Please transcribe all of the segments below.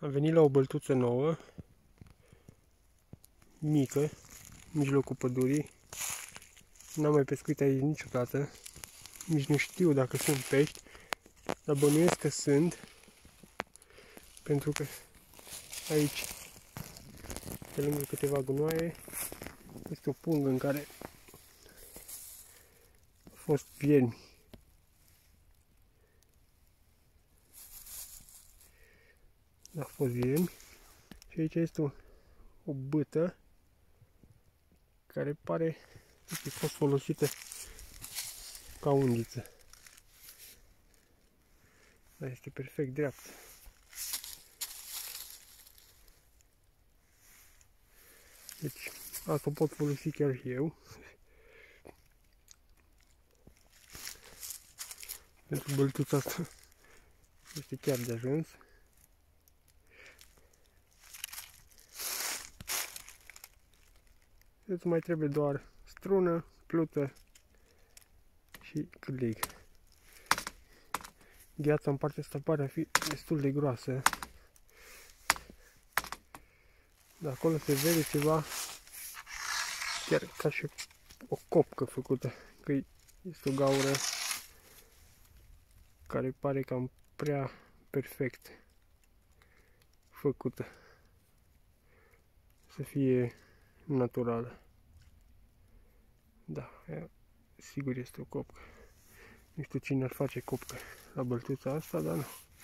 Am venit la o băltuță nouă, mică, în mijlocul pădurii. N-am mai pescuit aici niciodată. Nici nu știu dacă sunt pești, dar bănuiesc că sunt. Pentru că aici, pe lângă câteva gunoaie, este o pungă în care au fost viermi. A fost viermi. Și aici este o bâtă care pare să fi fost folosită ca undiță. Dar este perfect dreaptă. Deci, asta o pot folosi chiar și eu. Pentru băltuța asta este chiar de ajuns. Îți mai trebuie doar strună, plută și cârlig. Gheața în partea asta pare a fi destul de groasă. De acolo se vede ceva chiar ca și o copcă făcută. Că este o gaură care pare cam prea perfect făcută. Să fie naturală. Da, sigur este o copcă. Nu știu cine ar face copcă la băltuța asta, dar nu.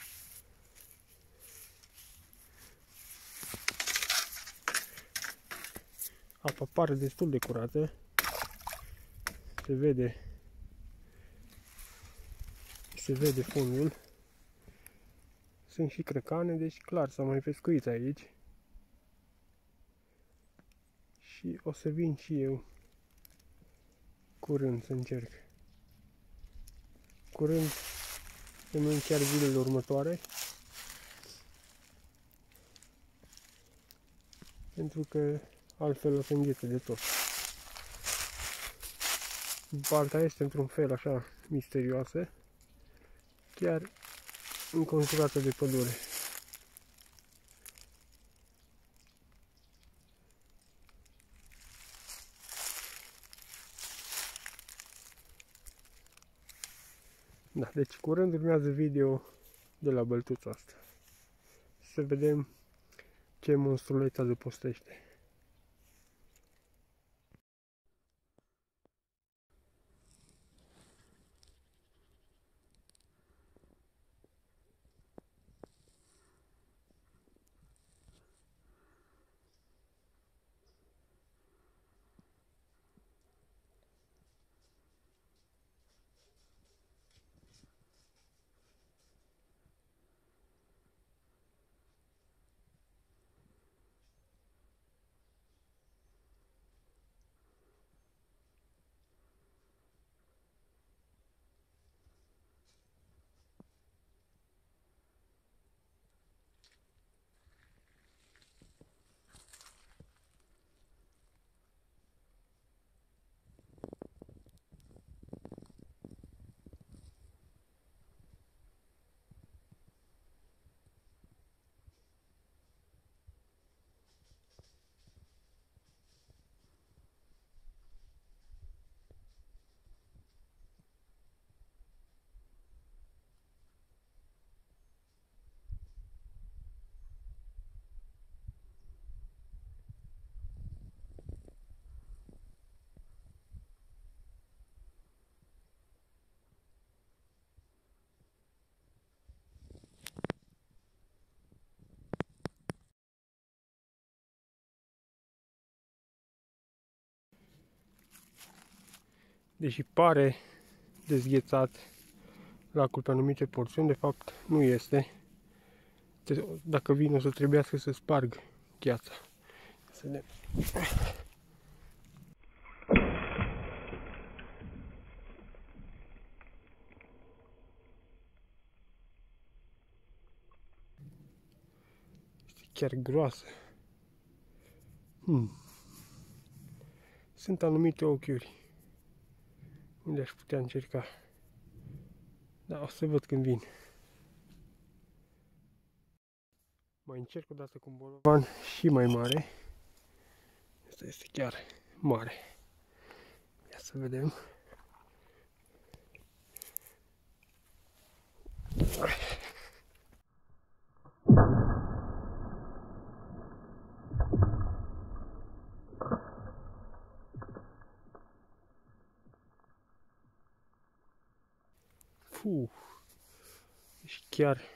Apa pare destul de curată. Se vede fundul. Sunt și crăcane, deci clar s-a mai pescuit aici. Și o să vin și eu curând să încerc. Curând, în chiar zilele următoare. Pentru că altfel o să înghețe de tot. Balta este într-un fel așa misterioasă, chiar înconjurată de pădure. Da, deci curând urmează video de la băltuța asta. Să vedem ce monstruleț adăpostește. Deși pare dezghețat lacul pe anumite porțiuni, de fapt nu este. Dacă vin o să trebuiască să sparg gheața. Să vedem. Este chiar groasă. Sunt anumite ochiuri unde aș putea încerca. Dar o să văd când vin. Mai încerc o dată cu un bolovan și mai mare. Asta este chiar mare. Ia să vedem. Deci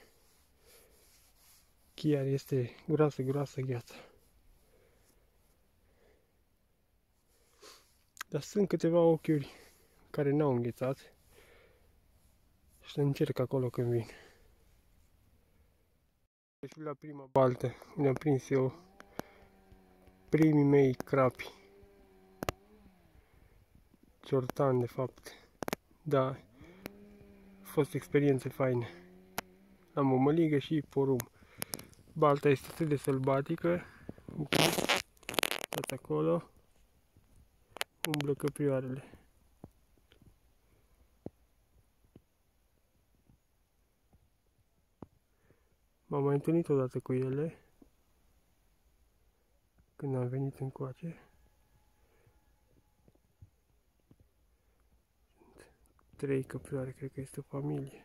chiar este groasă gheața. Dar sunt câteva ochiuri care n-au înghețat și să încerc acolo când vin. Și la prima baltă unde am prins eu primii mei crapi. Ciortan, de fapt. Da, a fost experiențe faine. Am o măligă și porum. Balta este atât de sălbatică. Uitați acolo. Umblă căprioarele. M-am mai întâlnit odată cu ele când am venit încoace. 3 căprioare, cred că este o familie.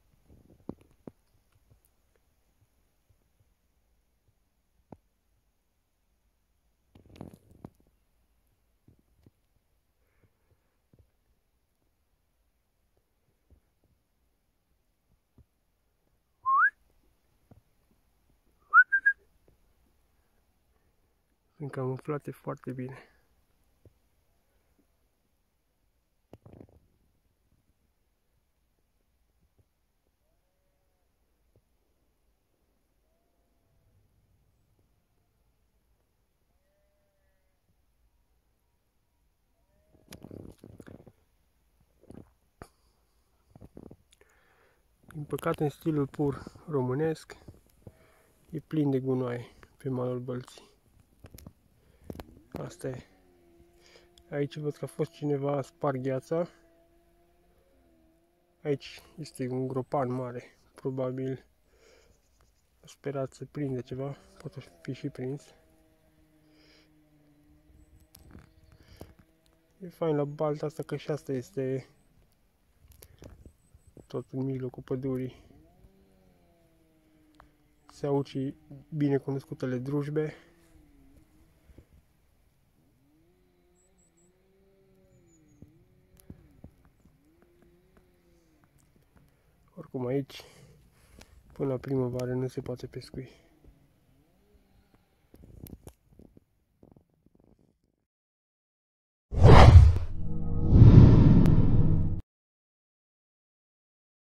Sunt camuflate foarte bine. Din păcate, în stilul pur românesc, e plin de gunoaie pe malul Bălții. Asta e. Aici văd că a fost cineva a spart gheața. Aici este un gropan mare. Probabil a sperat să prinde ceva. Poate fi și prins. E fain la balta asta că și asta este tot în mijlocul pădurii. Se aud și binecunoscutele drujbe. Oricum aici, până la primăvară, nu se poate pescui.